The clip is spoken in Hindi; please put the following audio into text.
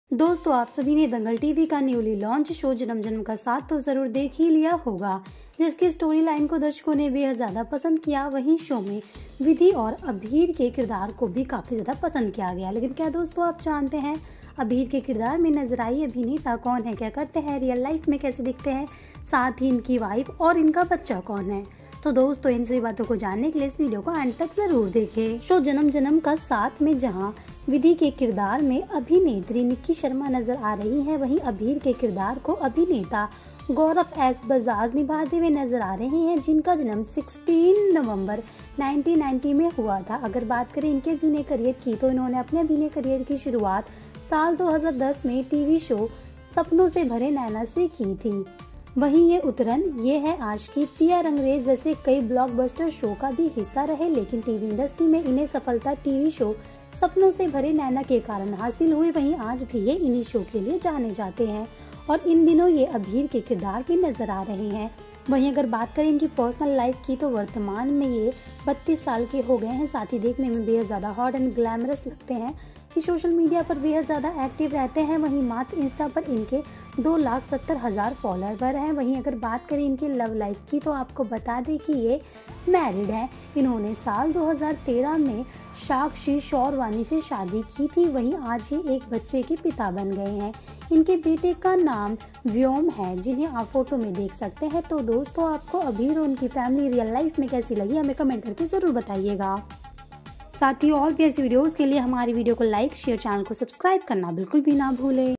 दोस्तों, आप सभी ने दंगल टीवी का न्यूली लॉन्च शो जन्म जन्म का साथ तो जरूर देख ही लिया होगा, जिसकी स्टोरी लाइन को दर्शकों ने बेहद ज्यादा पसंद किया। वहीं शो में विधि और अभीर के किरदार को भी काफी ज्यादा पसंद किया गया। लेकिन क्या दोस्तों आप जानते हैं अभीर के किरदार में नजर आई अभिनेता कौन है, क्या करते हैं, रियल लाइफ में कैसे दिखते हैं, साथ ही इनकी वाइफ और इनका बच्चा कौन है। तो दोस्तों इन सभी बातों को जानने के लिए इस वीडियो को अंत तक जरूर देखें। शो जन्म जन्म का साथ में जहां विधि के किरदार में अभिनेत्री निक्की शर्मा नजर आ रही हैं, वहीं अभीर के किरदार को अभिनेता गौरव एस बजाज निभाते हुए नजर आ रहे हैं, जिनका जन्म 16 नवंबर 1990 में हुआ था। अगर बात करें इनके अभिनय करियर की, तो इन्होंने अपने अभिनय करियर की शुरुआत साल 2010 में टीवी शो सपनों से भरे नैना से की थी। वहीं ये उतरन ये है आशिकी, पिया रंगरेज जैसे कई ब्लॉकबस्टर शो का भी हिस्सा रहे। लेकिन टीवी इंडस्ट्री में इन्हें सफलता टीवी शो सपनों से भरे नैना के कारण हासिल हुई। वहीं आज भी ये इन्हीं शो के लिए जाने जाते हैं और इन दिनों ये अभीर के किरदार भी नजर आ रहे हैं। वहीं अगर बात करें इनकी पर्सनल लाइफ की, तो वर्तमान में ये 32 साल के हो गए हैं। साथ ही देखने में बेहद ज़्यादा हॉट एंड ग्लैमरस लगते हैं कि सोशल मीडिया पर बेहद ज़्यादा एक्टिव रहते हैं। वहीं मात्र इंस्टा पर इनके 2,70,000 फॉलोअर हैं। वहीं अगर बात करें इनकी लव लाइफ की, तो आपको बता दें कि ये मैरिड हैं। इन्होंने साल 2013 में साक्षी शौरवानी से शादी की थी। वहीं आज ही एक बच्चे के पिता बन गए हैं। इनके बेटे का नाम व्योम है, जिन्हें आप फोटो में देख सकते हैं। तो दोस्तों आपको अभीर और उनकी फैमिली रियल लाइफ में कैसी लगी, हमें कमेंट करके ज़रूर बताइएगा। साथ ही और भी ऐसी वीडियोस के लिए हमारी वीडियो को लाइक, शेयर, चैनल को सब्सक्राइब करना बिल्कुल भी ना भूलें।